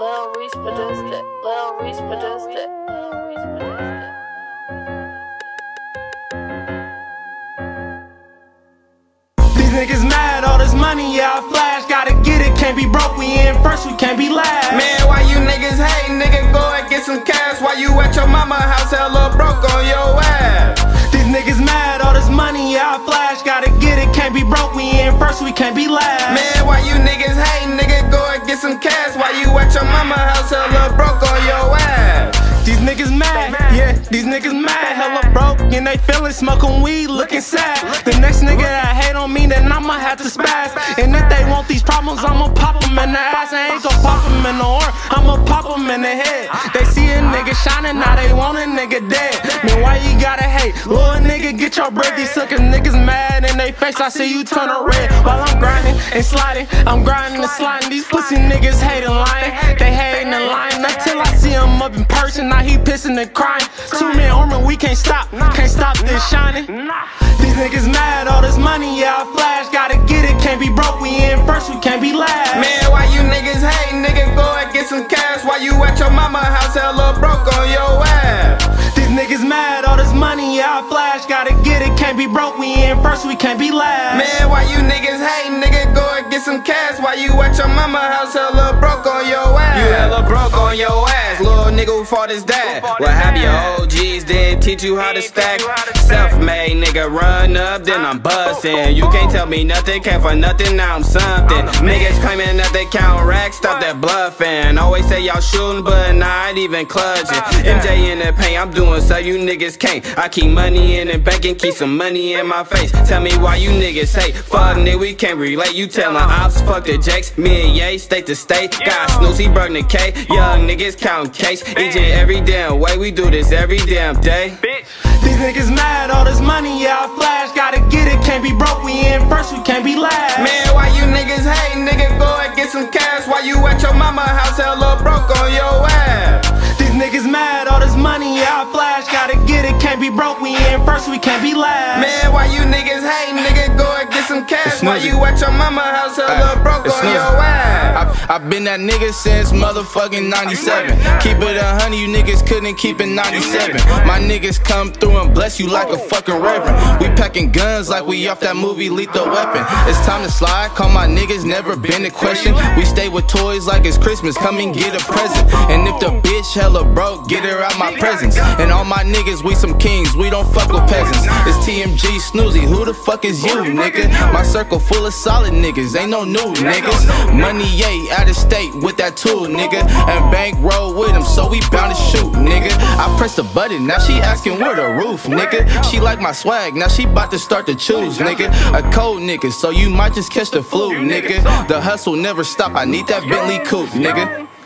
Lil Reese produced it. Lil Reese produced it. Lil Reese produced it. These niggas mad, all this money, yeah, I flash. Gotta get it, can't be broke, we in first, we can't be last. Man, why you niggas hate, nigga, go and get some cash. Why you at your mama house, hella broke on your ass? These niggas mad, all this money, yeah, I flash. Gotta get it, can't be broke, we in first, we can't be last. Man, why you niggas hate, nigga, go and get some cash. Why you at your mama house, hella broke on your ass? These niggas mad, yeah, these niggas mad, hella broke, and they feelin' smoking weed, looking sad. The next nigga that hate on me, then I'ma have to spaz. And if they want these problems, I'ma pop them in the ass. I ain't gon' pop them in the arm, I'ma pop them in the head. They see a nigga shining, now they want a nigga dead. Man, why you gotta hate? Little nigga, get your bread. These sucker niggas mad in they face, I see you turn red. While I'm grinding and sliding, I'm grinding and sliding. These pussy niggas hating, lying, they hating and lying. Until I see him up in person, now he pissing and crying. 2 men armor, we can't stop this shining. These niggas mad, all this money, yeah, I flash. Gotta get it, can't be broke, we in first, we can't be last. Man, why you niggas hate, nigga, go and get some cash. Why you at your mama house, hella broke on your ass? These niggas mad, all this money, yeah, I flash. Gotta get it, can't be broke, we in first, we can't be last. Man, why you niggas hate, nigga, go and get some cash. Why you at your mama house, hella broke on your ass? You hella broke on your ass, little nigga who fought his dad. What have your OGs did teach you how to stack? Self-made nigga, run up, then I'm bustin'. You can't tell me nothing, came for nothing, now I'm something. Niggas claiming that they count racks, stop that bluffing. Always say y'all shooting, but not even clutching. MJ in the paint, I'm doing so you niggas can't. I keep money in the bank and keep some money in my face. Tell me why you niggas hate. Fuck nigga, we can't relate. You tellin' ops, fuck the Jakes. Me and Ye, state to state. Got Snoozy, Berg, the K. Young niggas countin' case. Each and every damn way, we do this every damn day. These niggas mad, all this money, yeah, I flash. Gotta get it, can't be broke, we in first, we can't be last. Man, why you niggas hate, nigga, go and get some cash. Why you at your mama house, hella broke on your ass? These niggas mad, all this money, yeah, I flash. Gotta get it, can't be broke, we in first, we can't be last. Man, why you niggas hate, nigga, go and get some cash. Why you at your mama house, hella broke on your ass? I've been that nigga since motherfucking 97. Keep it 100, you niggas couldn't keep it 97. My niggas come through and bless you like a fucking reverend. We packing guns like we off that movie Lethal Weapon. It's time to slide, call my niggas, never been a question. We stay with toys like it's Christmas, come and get a present. And if the bitch hella broke, get her out my presence. And all my niggas, we some kings, we don't fuck with peasants. It's TMG Snoozy, who the fuck is you, nigga? My circle full of solid niggas, ain't no new niggas. Money, yay, out of state with that tool, nigga. And bankroll with him, so we bound to shoot, nigga. I pressed the button, now she asking where the roof, nigga. She like my swag, now she bout to start to choose, nigga. A cold nigga, so you might just catch the flu, nigga. The hustle never stop, I need that Bentley coupe, nigga.